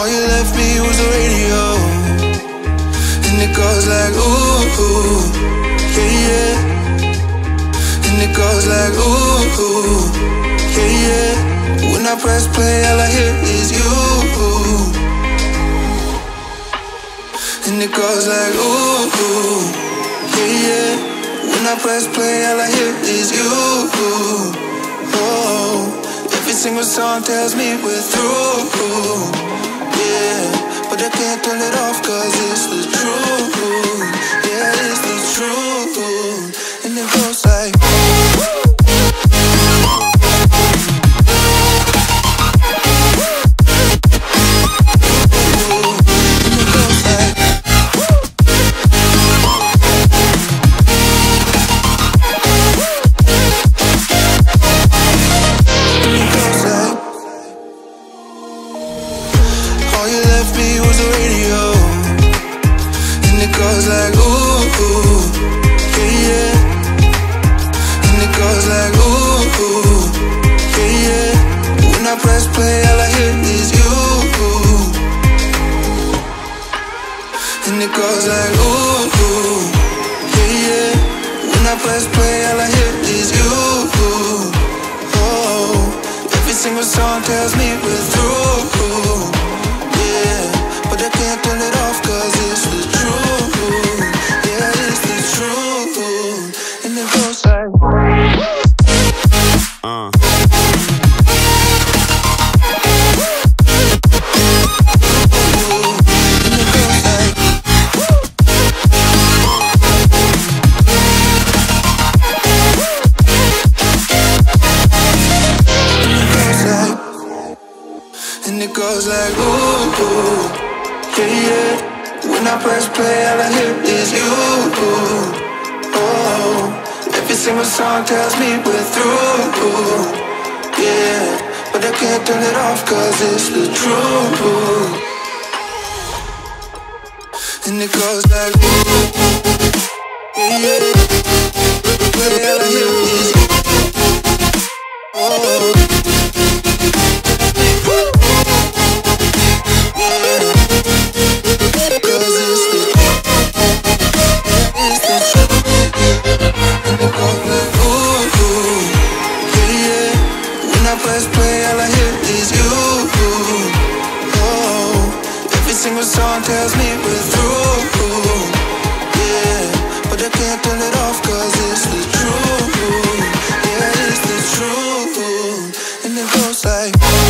All you left me was the radio, and it goes like ooh, yeah, yeah. And it goes like ooh, yeah, yeah. When I press play, all I hear is you. And it goes like ooh, yeah, yeah. When I press play, all I hear is you. Oh, every single song tells me we're through. Yeah, but I can't turn it off 'cause it's the truth. Yeah, it's the truth. And it goes like tells me we're through. Yeah, but I can't turn it off 'cause it's the truth. And it goes like yeah, yeah. But all I hear is oh. Song tells me we're through. Yeah, but I can't turn it off 'cause it's the truth. Yeah, it's the truth. And it goes like